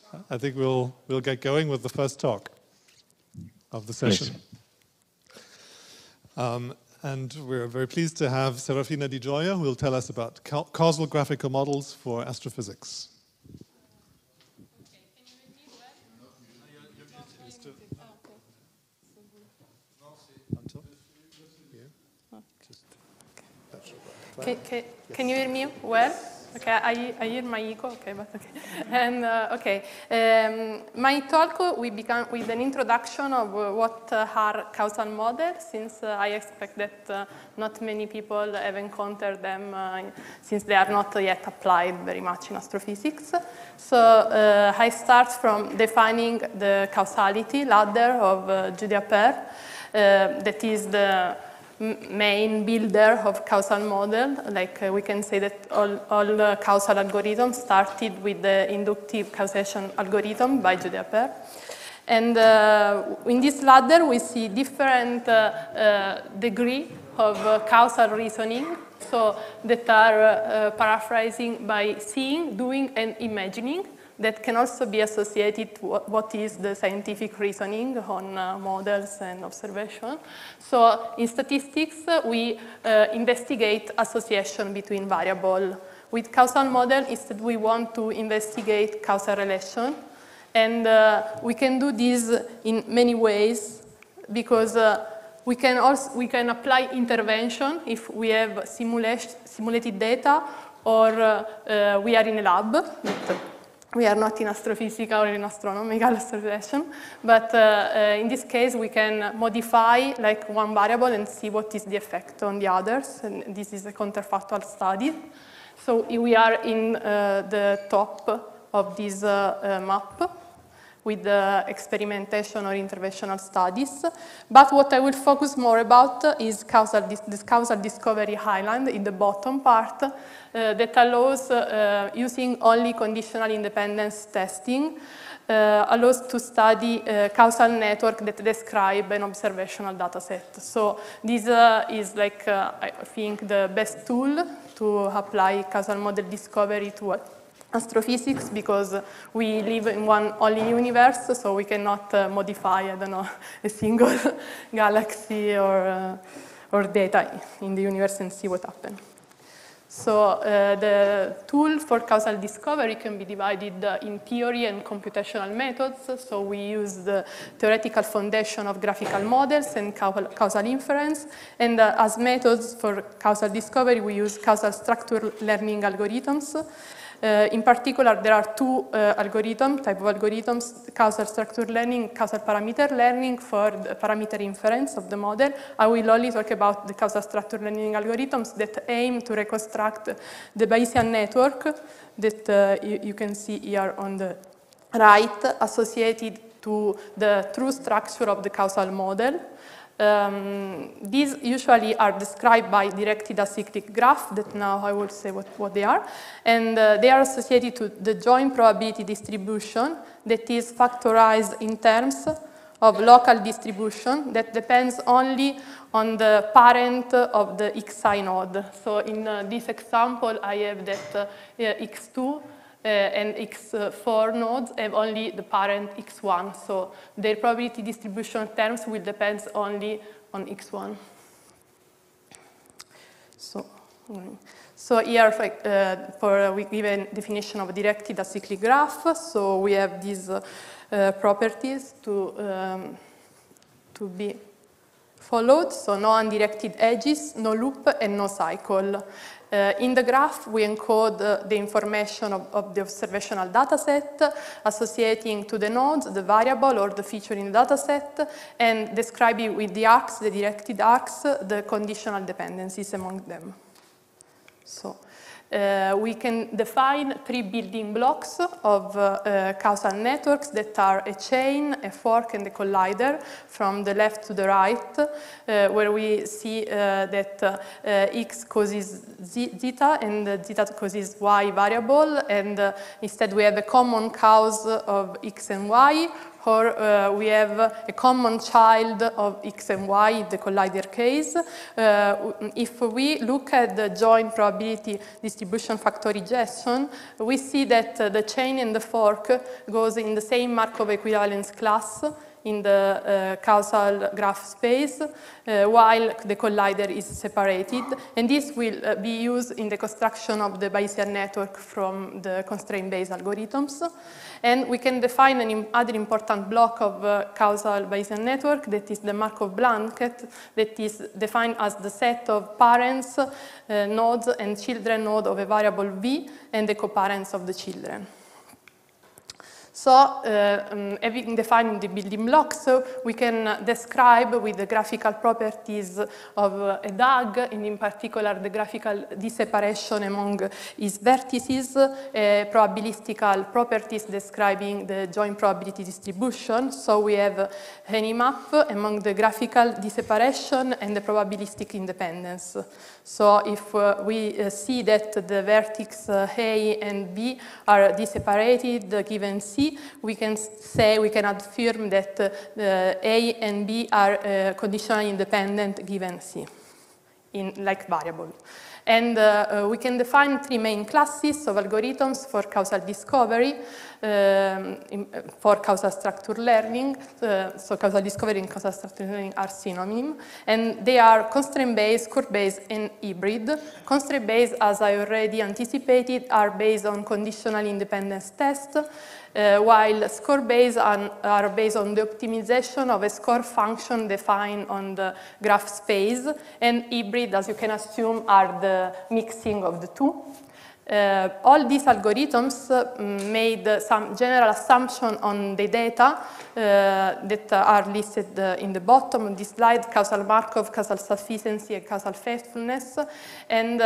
I think we'll get going with the first talk of the session. And we're very pleased to have Serafina Di Gioia, who will tell us about causal graphical models for astrophysics. Can you hear me well? Okay, I hear my echo. Okay, but okay. And my talk will begin with an introduction of what are causal models, since I expect that not many people have encountered them, since they are not yet applied very much in astrophysics. So I start from defining the causality ladder of Julia-Perr, that is the main builder of causal model. Like we can say that all causal algorithms started with the inductive causation algorithm by Julia-Perr. And in this ladder, we see different degree of causal reasoning, so that are paraphrasing by seeing, doing, and imagining, that can also be associated to what is the scientific reasoning on models and observation. So in statistics, we investigate association between variables. With causal model, instead we want to investigate causal relation. And we can do this in many ways, because we can apply intervention if we have simulated data, or we are in a lab. We are not in astrophysical or in astronomical observation, but in this case we can modify like one variable and see what is the effect on the others, and this is a counterfactual study. So we are in the top of this map with the experimentation or interventional studies, but what I will focus more about is this causal discovery island in the bottom part, that allows using only conditional independence testing, allows to study causal network that describe an observational data set. So this is like, I think, the best tool to apply causal model discovery to astrophysics, because we live in one only universe, so we cannot modify, I don't know, a single galaxy or data in the universe and see what happens. So the tool for causal discovery can be divided in theory and computational methods. So we use the theoretical foundation of graphical models and causal inference. And as methods for causal discovery, we use causal structure learning algorithms. In particular, there are two type of algorithms, causal structure learning, causal parameter learning for the parameter inference of the model. I will only talk about the causal structure learning algorithms that aim to reconstruct the Bayesian network that you can see here on the right, associated to the true structure of the causal model. These usually are described by directed acyclic graph, that now I will say what they are. And they are associated to the joint probability distribution that is factorized in terms of local distribution that depends only on the parent of the xi node. So in this example, I have that x2 and x4 nodes have only the parent x1. So their probability distribution terms will depend only on x1. So here, we give a definition of a directed acyclic graph. So we have these properties to be followed. So no undirected edges, no loop, and no cycle. In the graph, we encode the information of the observational dataset, associating to the nodes the variable or the feature in the dataset, and describing with the arcs, the directed arcs, the conditional dependencies among them. So we can define three building blocks of causal networks that are a chain, a fork, and a collider from the left to the right, where we see that x causes zeta and zeta causes y variable, and instead we have a common cause of x and y, or we have a common child of x and y, the collider case. If we look at the joint probability distribution factorization, we see that the chain and the fork goes in the same Markov equivalence class in the causal graph space, while the collider is separated. And this will be used in the construction of the Bayesian network from the constraint-based algorithms. And we can define another important block of causal Bayesian network, that is the Markov blanket, that is defined as the set of parents, nodes, and children node of a variable v, and the coparents of the children. So, having defined the building blocks, we can describe with the graphical properties of a DAG, and in particular the graphical disseparation among its vertices, probabilistical properties describing the joint probability distribution. So we have any map among the graphical disseparation and the probabilistic independence. So if we see that the vertex A and B are disseparated given C, we can affirm that A and B are conditionally independent given C in like variable. And we can define three main classes of algorithms for causal discovery, for causal structure learning. So causal discovery and causal structure learning are synonym. And they are constraint-based, curve-based, and hybrid. Constraint-based, as I already anticipated, are based on conditional independence test, while score-based are based on the optimization of a score function defined on the graph space, and hybrid, as you can assume, are the mixing of the two. All these algorithms made some general assumption on the data that are listed in the bottom of this slide: causal Markov, causal sufficiency, and causal faithfulness. And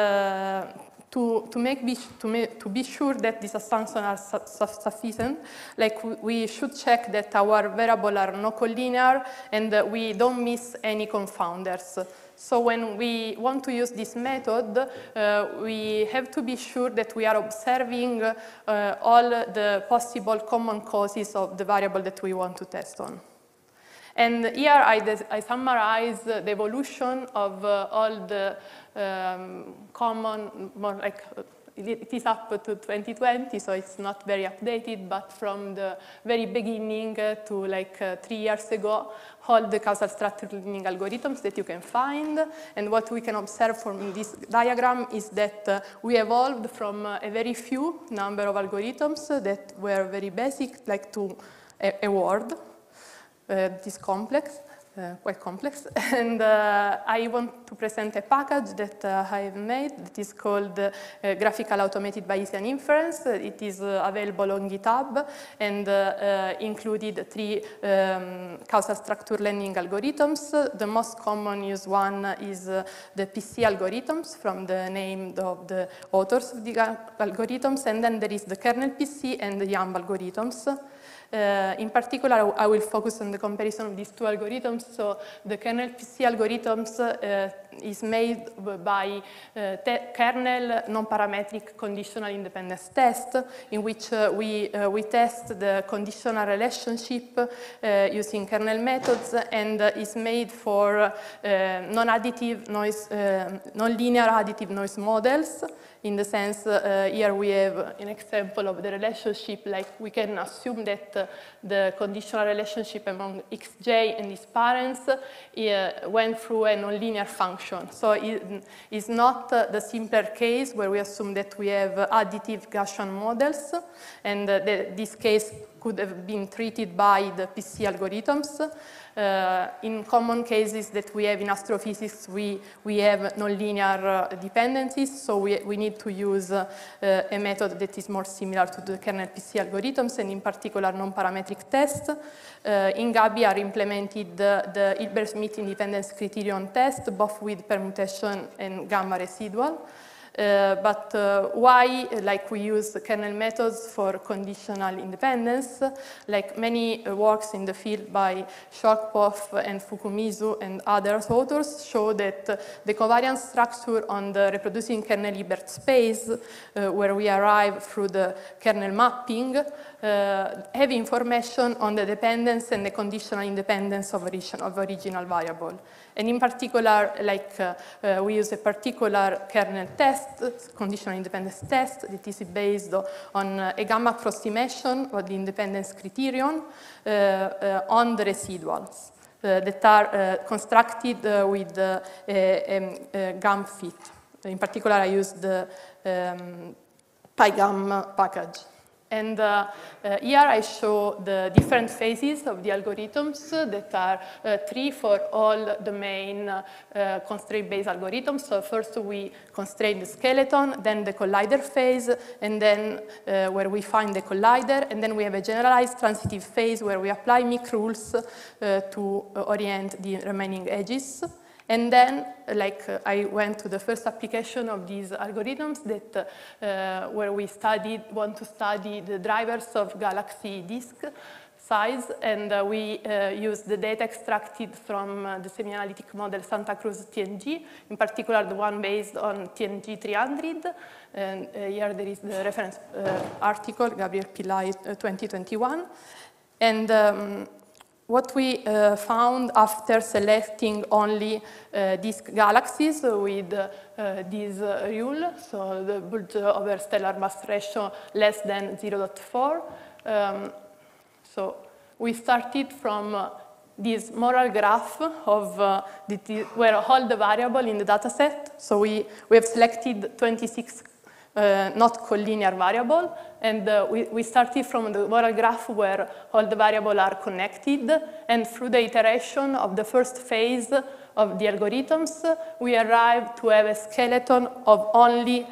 to be sure that these assumptions are sufficient, like we should check that our variables are no collinear and we don't miss any confounders. So when we want to use this method, we have to be sure that we are observing all the possible common causes of the variable that we want to test on. And here I summarize the evolution of all the common, more like it is up to 2020, so it's not very updated, but from the very beginning to like 3 years ago, all the causal structure learning algorithms that you can find. And what we can observe from this diagram is that we evolved from a very few number of algorithms that were very basic, like to a word. This complex, quite complex, and I want to present a package that I have made that is called Graphical Automated Bayesian Inference. It is available on GitHub and included 3 causal structure learning algorithms. The most common used one is the PC algorithms, from the name of the authors of the algorithms, and then there is the kernel PC and the YAML algorithms. In particular, I will focus on the comparison of these two algorithms. So the kernel PC algorithms is made by kernel non-parametric conditional independence test, in which we test the conditional relationship using kernel methods, and is made for non-additive noise, non-linear additive noise models. In the sense, here we have an example of the relationship, like we can assume that the conditional relationship among xj and its parents went through a nonlinear function. So it is not the simpler case where we assume that we have additive Gaussian models, and this case could have been treated by the PC algorithms. In common cases that we have in astrophysics, we have nonlinear dependencies, so we need to use a method that is more similar to the kernel PC algorithms, and in particular non-parametric tests. In Gabi are implemented the Hilbert-Smith independence criterion test, both with permutation and gamma residual. But why, like, we use kernel methods for conditional independence? Like many works in the field by Shortpoff and Fukumizu and other authors show that the covariance structure on the reproducing kernel Hilbert space, where we arrive through the kernel mapping, have information on the dependence and the conditional independence of original variable. And in particular, like we use a particular kernel test, conditional independence test, that is based on a gamma approximation of the independence criterion on the residuals that are constructed with GAM fit. In particular, I used the PyGAM package. And here I show the different phases of the algorithms that are 3 for all the main constraint-based algorithms. So first we constrain the skeleton, then the collider phase, and then where we find the collider, and then we have a generalized transitive phase where we apply MIC rules to orient the remaining edges. And then, like, I went to the first application of these algorithms that where we want to study the drivers of galaxy disk size, and we used the data extracted from the semi-analytic model Santa Cruz TNG, in particular the one based on TNG 300. And here there is the reference article, Gabriel Pillai, 2021. And what we found after selecting only disk galaxies with this rule, so the bulge over stellar mass ratio less than 0.4. So we started from this moral graph of where all the variable in the data set. So we have selected 26 not collinear variable, and we started from the moral graph where all the variables are connected, and through the iteration of the first phase of the algorithms, we arrived to have a skeleton of only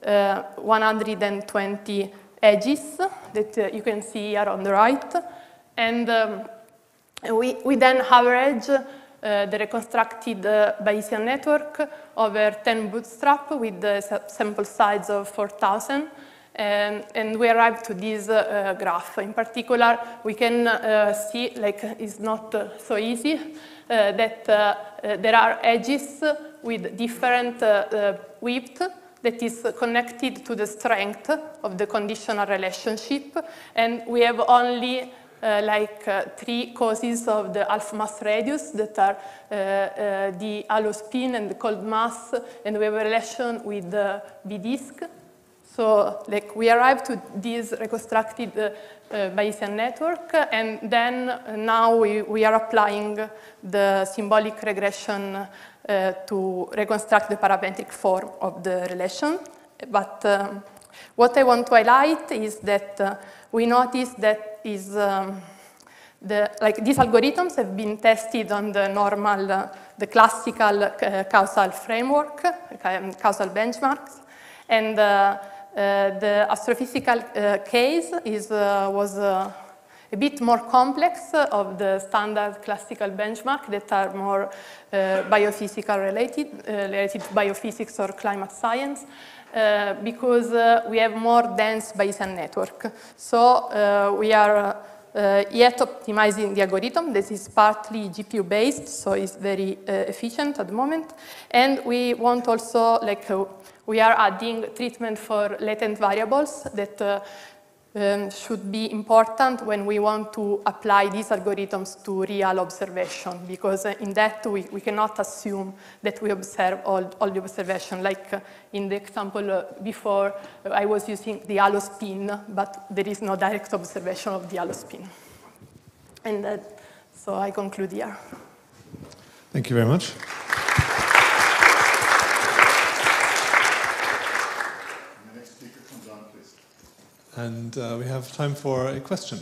120 edges that you can see here on the right, and we then average the reconstructed Bayesian network over 10 bootstrap with the sample size of 4,000. And we arrived to this graph. In particular, we can see, like, it's not so easy, that there are edges with different width that is connected to the strength of the conditional relationship. And we have only 3 causes of the alpha mass radius that are the halo spin and the cold mass, and we have a relation with the B disk. So, like, we arrived to this reconstructed Bayesian network, and then now we are applying the symbolic regression to reconstruct the parametric form of the relation. But what I want to highlight is that we noticed that these algorithms have been tested on the normal, the classical causal framework, causal benchmarks, and the astrophysical case was a bit more complex of the standard classical benchmark that are more biophysical related to biophysics or climate science. Because we have more dense Bayesian network. So we are yet optimizing the algorithm. This is partly GPU-based, so it's very efficient at the moment. And we want also, like, we are adding treatment for latent variables that should be important when we want to apply these algorithms to real observation, because in that we cannot assume that we observe all the observation. Like in the example before, I was using the halo spin, but there is no direct observation of the halo spin. And so I conclude here. Thank you very much. And we have time for a question.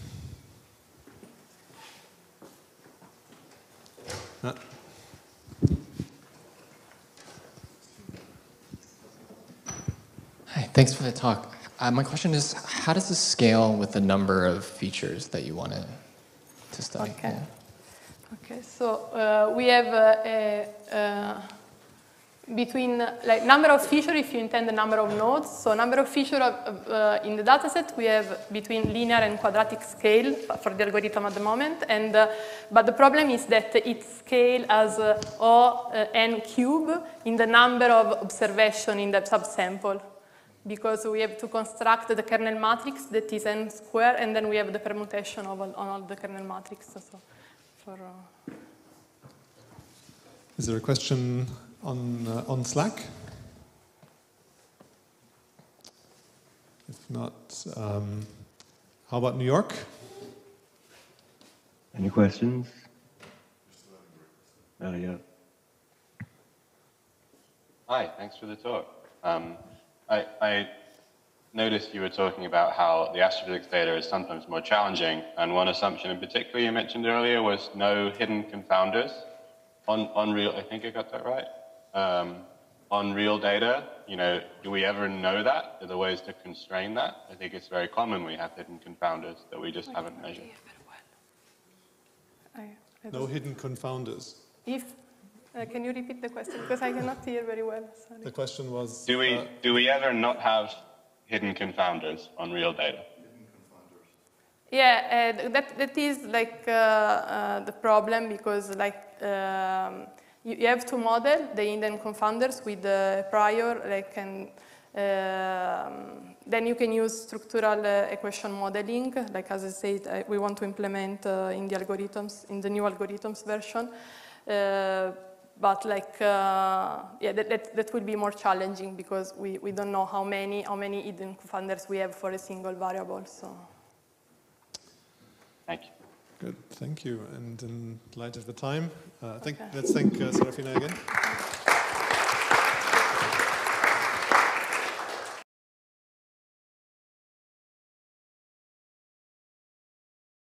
Hi, thanks for the talk. My question is, how does this scale with the number of features that you want to study? Okay. Okay, so we have between like number of features if you intend the number of nodes. So number of features in the dataset we have between linear and quadratic scale for the algorithm at the moment. And but the problem is that it scale as O n cube in the number of observation in the subsample, because we have to construct the kernel matrix that is n square, and then we have the permutation of all the kernel matrix. So for Is there a question on Slack? If not, how about New York? Any questions? Yeah. Hi, thanks for the talk. I noticed you were talking about how the astrophysics data is sometimes more challenging, and one assumption in particular you mentioned earlier was no hidden confounders on real, I think I got that right? On real data, do we ever know that? Are there ways to constrain that? I think it's very common we have hidden confounders that we just haven't measured. No hidden confounders. Can you repeat the question? Because I cannot hear very well. Sorry. The question was... Do we ever not have hidden confounders on real data? Yeah, that is like the problem, because like you have to model the hidden confounders with the prior, like, and then you can use structural equation modeling, like as I said, we want to implement in the algorithms, in the new algorithms version. But like, yeah, that will be more challenging, because we don't know how many hidden confounders we have for a single variable. So. Thank you. Good, thank you. And in light of the time, let's thank Serafina again.